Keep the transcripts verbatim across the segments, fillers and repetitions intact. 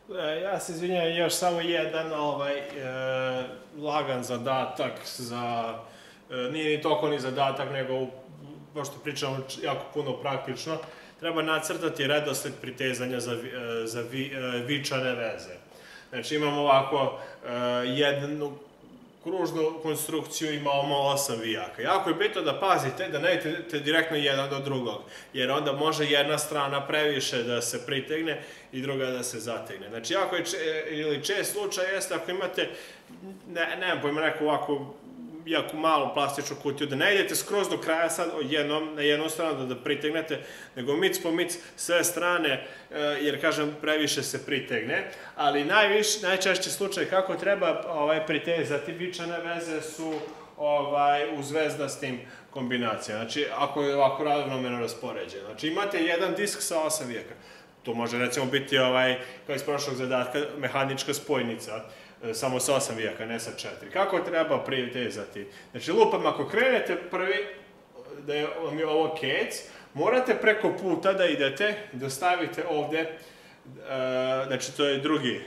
Ja se izvinjam, još samo jedan lagan zadatak za, nije ni toliko ni zadatak, nego, pošto pričamo jako puno praktično, treba nacrtati redosled pritezanja za vičane veze. Znači imamo ovako jednu kružnu konstrukciju, imamo osam vijaka. Jako je bitno da pazite da ne idete direktno jedan do drugog, jer onda može jedna strana previše da se pritegne i druga da se zategne. Znači jako je, ili čest slučaj jeste ako imate, nemam pojma, neku ovako jako malu plastičnu kutiju, da ne idete skroz do kraja sad na jednu stranu da pritegnete, nego mic po mic sve strane, jer kažem previše se pritegne, ali najčešći slučaj kako treba pritezati vičane veze su u zvezdastim kombinacijama, znači ako je ovako ravnomjerno raspoređeno. Znači imate jedan disk sa osam vijaka, to može recimo biti kao iz prošlog zadatka mehanička spojnica, samo sa osam vijaka, ne sa četiri. Kako treba pritezati? Znači, lupam, ako krenete prvi, da je ovo kec, morate preko puta da idete, da stavite ovde, znači, to je drugi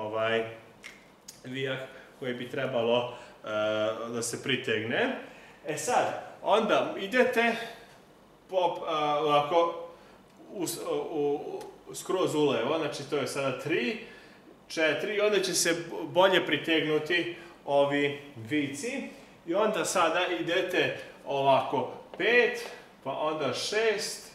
vijak koji bi trebalo da se pritegne. E sad, onda idete ovako skroz ulevo, znači to je sada tri, četiri, i onda će se bolje pritegnuti ovi vici i onda sada idete ovako pet, pa onda šest,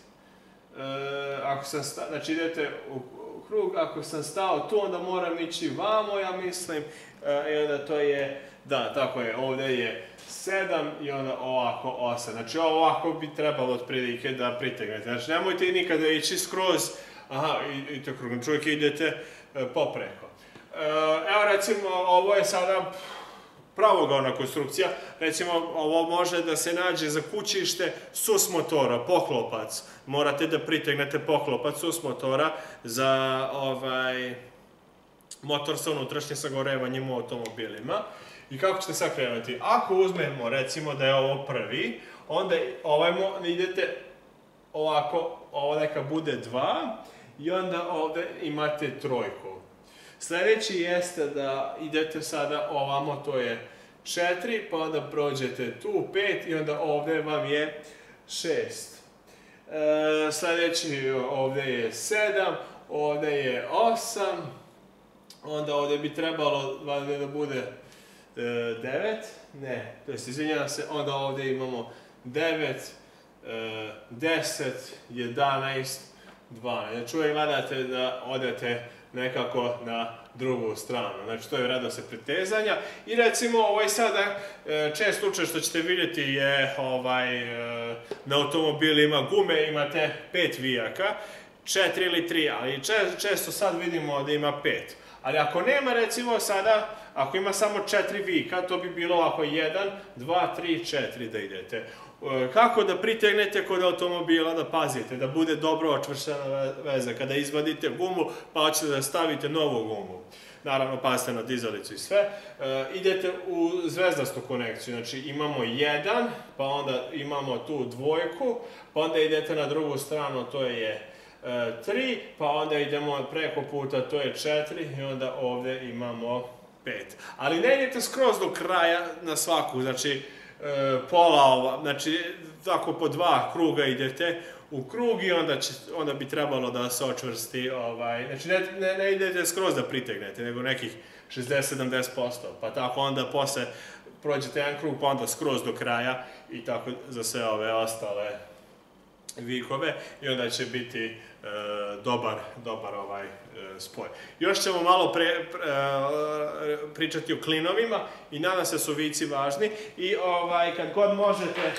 znači idete u krug, ako sam stao tu onda moram ići vamo, ja mislim, i onda to je, da, tako je, ovdje je sedam i onda ovako osam, znači ovako bi trebalo otprilike da pritegnete, znači nemojte nikada ići skroz, aha, idete krugom, čovjek idete popreko. Evo recimo, ovo je sada pravoglavna konstrukcija, recimo ovo može da se nađe za kućište sus motora, poklopac, morate da pritegnete poklopac sus motora za motor sa unutrašnjim sagorevanjem u automobilima. I kako ćete sad krenuti? Ako uzmemo recimo da je ovo prvi, onda idete ovako, ovo neka bude dva i onda ovdje imate trojku. Sljedeći jeste da idete sada ovamo, to je četiri, pa onda prođete tu pet i onda ovdje vam je šest. Sljedeći ovdje je sedam, ovdje je osam, onda ovdje bi trebalo da bude devet, ne, to jest izvinjavam se, onda ovdje imamo devet, deset, jedanaest, dvanaest. Znači uvijek gledate da odete nekako na drugu stranu. Znači, to je redosled pritezanja. I recimo, ovaj sada, čest slučaj što ćete vidjeti je na automobilima gume imate pet vijaka, četiri ili tri, ali često sad vidimo da ima pet. Ali ako nema, recimo sada, ako ima samo četiri vijaka, to bi bilo ovako jedan, dva, tri, četiri da idete. Kako da pritegnete kod automobila, da pazite, da bude dobro očvršćena veza. Kada izvadite gumu, pa hoćete da stavite novu gumu. Naravno, pazite na dizalicu i sve. Idete u zvezdastu konekciju, znači imamo jedan, pa onda imamo tu dvojku, pa onda idete na drugu stranu, to je tri, pa onda idemo preko puta, to je četiri, i onda ovdje imamo pet. Ali ne idete skroz do kraja na svaku, znači pola ova, znači tako po dva kruga idete u krug i onda bi trebalo da se očvrsti, znači ne idete skroz da pritegnete, nego nekih šezdeset do sedamdeset posto, pa tako onda posle prođete jedan krug, pa onda skroz do kraja i tako za sve ove ostale vikove i onda će biti dobar ovaj spoj. Još ćemo malo pričati o klinovima i nadam se da su vici važni i kad god možete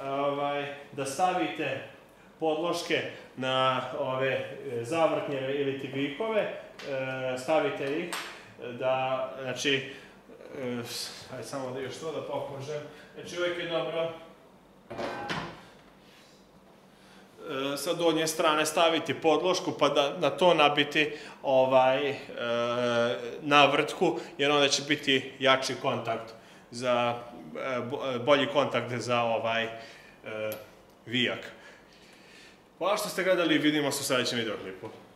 da stavite podloške na ove zavrtnjeve ili ti vikove, stavite ih da, znači, ajde samo da još to da pokažem, znači uvijek je dobro sa donje strane staviti podlošku pa da na to nabiti navrtku, jer onda će biti jači kontakt, bolji kontakt za ovaj vijak. Hvala što ste gledali i vidimo se u sljedećem videoklipu.